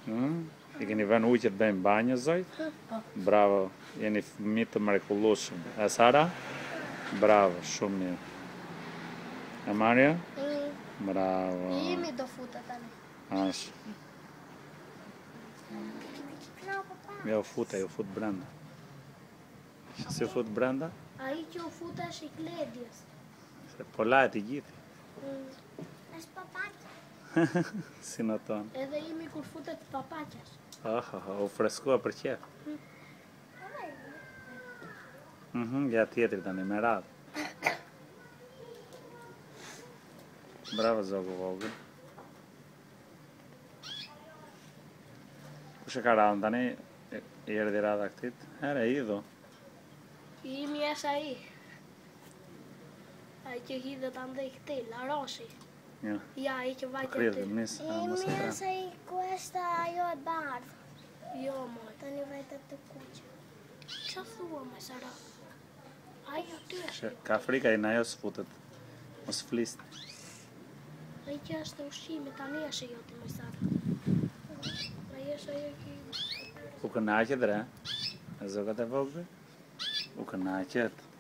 I keni vënë ujë që të bëjmë banjë, zojt? Bravo, jeni fëmijë të mrekullueshëm. E Sara? Bravo, shumë mirë. E Maria? Bravo. Jemi do futa tani. Ash. Jo fut brenda. Si fut brenda? Ai që u futa është i Kledjes. Se po lahet i gjithë. Është papaqja. Si në tonë. Edhe jemi kur futet papaqjas. U freskua për qef. Ja tjetri tani, me radhë. Bravo, zogu vogël. Kush e ka radhën tani? I erdhi radha këtit? Here, idho. Jemi es ai. Ai që hidhet andaj këtej, Laroshi. Ja, ai që vajtë Krydhë, nisë. Jemi es ai questa ajo e bardhë. Jo, moj. Tani vajtë të kuqe. Qa thua, me Sara? Ajo ty është. Ka frika i në ajo s'futet. Mos flisni. Ai që është ushqimi, tani është jo të me Sara. Ai është ajo që... U kënaqet, re? E zogat e vogël? U kënaqet.